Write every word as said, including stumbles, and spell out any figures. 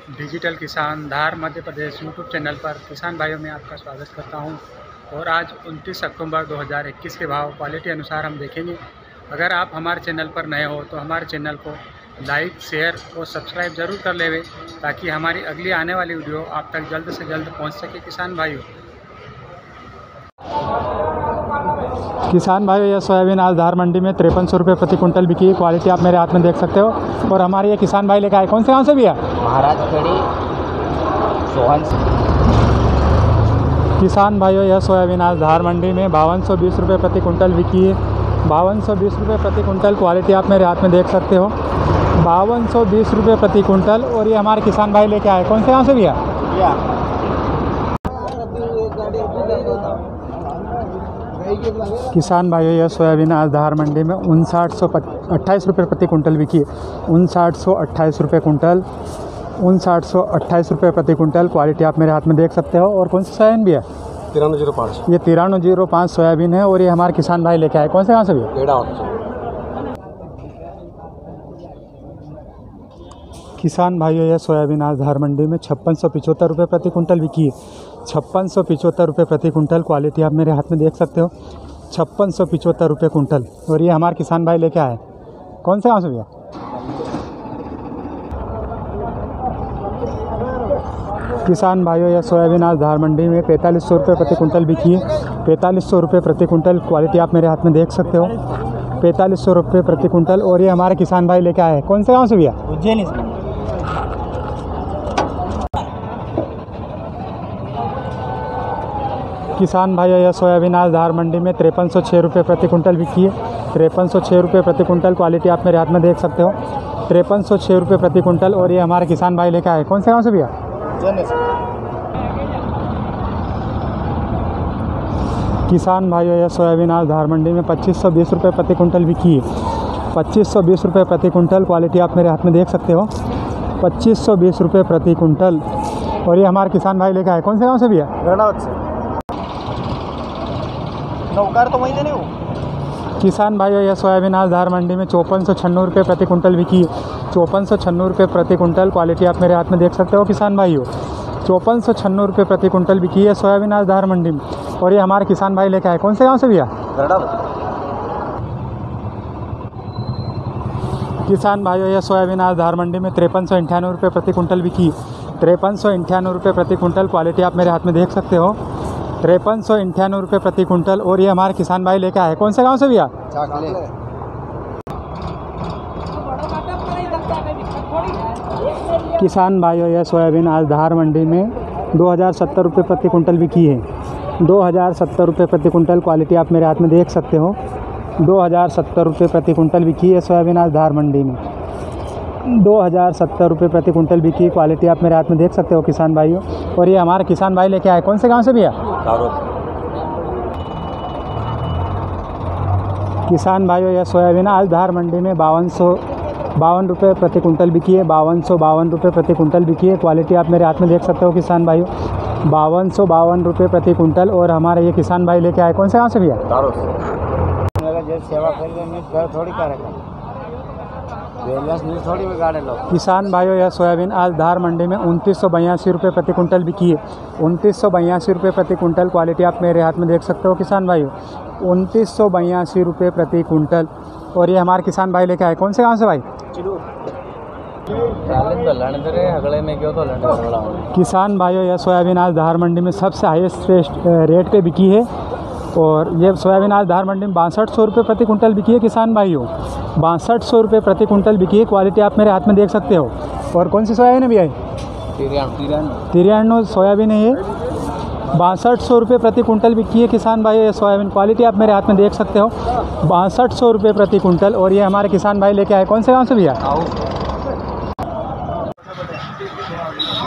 Digital किसान धार Madhya Pradesh YouTube channel पर किसान भाइयों में आपका स्वागत करता हूं। और आज उनतीस अक्टूबर दो हज़ार इक्कीस के भाव क्वालिटी अनुसार हम देखेंगे। अगर आप हमारे चैनल पर नए हो तो हमारे चैनल को लाइक शेयर और सब्सक्राइब ज़रूर कर लेवे, ताकि हमारी अगली आने वाली वीडियो आप तक जल्द से जल्द पहुंच सके। किसान भाइयों किसान भाइयों यह सोयाबीन आज धार मंडी में तिरपन सौ रुपये प्रति कुंटल बिकी। क्वालिटी आप मेरे हाथ में देख सकते हो। और हमारे ये किसान भाई लेकर आए, कौन से गांव से भी है? महाराज खड़ी सोहन। किसान भाइयों यह सोयाबीन आज धार मंडी में बावन सौ बीस रुपये प्रति कुंटल बिकी है। बावन सौ बीस रुपये प्रति कुंटल क्वालिटी आप मेरे हाथ में देख सकते हो। बावन सौ बीस रुपये प्रति कुंटल। और ये हमारे किसान भाई लेके आए, कौन से गाँव से भी है? किसान भाइयों यह सोयाबीन आज धार मंडी में उनसाठ सौ अट्ठाईस रुपये प्रति कुंटल बिकी है। उनसाठ सौ अट्ठाईस रुपये कुंटल उनसाठ सौ अट्ठाईस रुपये प्रति कुंटल क्वालिटी आप मेरे हाथ में देख सकते हो। और कौन सी सोयाबीन भी है? तिरानवे जीरो पाँच। ये तिरानवे जीरो पाँच सोयाबीन है। और ये हमारे किसान भाई लेके आए, कौन से गाँव से भी है? किसान भाइयों यह सोयाबीन आज धार मंडी में छप्पन सौ पिचहत्तर रुपये प्रति कुंटल बिकी है। छप्पन सौ पिचहत्तर रुपये प्रति कुंटल क्वालिटी आप मेरे हाथ में देख सकते हो। छप्पन सौ पिचहत्तर रुपये कुंटल। और ये हमारे किसान भाई लेके आए, कौन से गाँव से भैया? किसान भाइयों यह सोयाबीन आज धार मंडी में पैंतालीस सौ रुपये प्रति कुंटल बिकी है। पैंतालीस सौ रुपये प्रति कुंटल क्वालिटी आप मेरे हाथ में देख सकते हो। पैंतालीस सौ रुपये प्रति कुंटल। और ये हमारे किसान भाई लेके आए, कौन से गाँव से भैया? उज्जैन। किसान भाइयों यह सोयाबीन आज धार मंडी में तिरपन सौ छः रुपये प्रति कुंटल बिकी है। तिरपन सौ छः रुपये प्रति कुंटल क्वालिटी आप मेरे हाथ में देख सकते हो। तिरपन सौ छः रुपये प्रति कुंटल। और ये हमारे किसान भाई लेके आए, कौन से गाँव से भैया? किसान भाइयों यह सोयाबीन आज धार मंडी में पच्चीस सौ बीस रुपये प्रति कुंटल बिकी है। पच्चीस सौ बीस रुपये प्रति कुंटल क्वालिटी आप मेरे हाथ में देख सकते हो। पच्चीस सौ बीस रुपये प्रति कुंटल। और ये हमारे किसान भाई लेके आए, कौन से गाँव से भैया? नौकार तो वही नहीं हो। किसान भाइयों यह सोयाबीन आज धार मंडी में चौपन सौ छन्नू रुपये प्रति कुंटल बिकी है। चौपन सौ छन्नू रुपये प्रति कुंटल क्वालिटी आप मेरे हाथ में देख सकते हो। किसान भाइयों चौपन सौ छन्नू रुपये प्रति कुंटल बिकी है सोयाबीन आज धार मंडी में। और ये हमारे किसान भाई लेके आए, कौन से गाँव से भैया? किसान भाइयों यह सोयाबीन आज धार मंडी में तिरपन सौ अंठानवे रुपये प्रति कुंटल बिकी। तिरपन सौ अंठानवे रुपये प्रति कुंटल क्वालिटी आप मेरे हाथ में देख सकते हो। तिरपन सौ अंठानवे रुपये प्रति कुंटल। और ये हमारे किसान भाई लेके आए, कौन से गांव से भैया? किसान भाइयों यह सोयाबीन आज धार मंडी में दो हज़ार सत्तर रुपये प्रति कुंटल बिकी है। दो हज़ार सत्तर रुपये प्रति कुंटल क्वालिटी आप मेरे हाथ में देख सकते हो। दो हज़ार सत्तर रुपये प्रति कुंटल बिकी है सोयाबीन आज धार मंडी में। दो हज़ार सत्तर रुपये प्रति कुंटल बिकी क्वालिटी आप मेरे हाथ में देख सकते हो किसान भाइयों। और ये हमारे किसान भाई लेके आए, कौन से गांव से भैया? किसान भाइयों यह सोयाबीन आज धार मंडी में बावन सौ बावन रुपये प्रति कुंटल बिकी है। बावन सौ बावन रुपये प्रति कुंटल बिकी है क्वालिटी आप मेरे हाथ में देख सकते हो किसान भाइयों। बावन सौ बावन रुपये प्रति कुंटल। और हमारे ये किसान भाई लेके आए, कौन से गाँव से भैया? सेवा कर थोड़ी करेगा थोड़ी बिगाड़े लोग। किसान भाइयों यह सोयाबीन आज धार मंडी में उनतीस सौ बयासी रुपये प्रति कुंटल बिकी है। उनतीस सौ बयासी रुपये प्रति कुंटल क्वालिटी आप मेरे हाथ में देख सकते हो किसान भाइयों। उनतीस सौ बयासी रुपये प्रति कुंटल। और ये हमारे किसान भाई लेके आए, कौन से गाँव से भाई? किसान भाइयों यह सोयाबीन आज धार मंडी में सबसे हाईएस्ट रेट पे बिकी है। और ये सोयाबीन आज धार मंडी में बासठ सौ रुपये प्रति कुंटल बिकी है किसान भाइयों। बासठ सौ रुपये प्रति कुंटल बिकी है क्वालिटी आप मेरे हाथ में देख सकते हो। और कौन सी सोयाबीन है भैया? तिरानवे सोयाबीन है ये। बासठ सौ रुपये प्रति कुंटल बिकी है किसान भाई ये सोयाबीन। क्वालिटी आप मेरे हाथ में देख सकते हो। बासठ सौ रुपये प्रति कुंटल। और ये हमारे किसान भाई लेके आए, कौन से गाँव से भैया?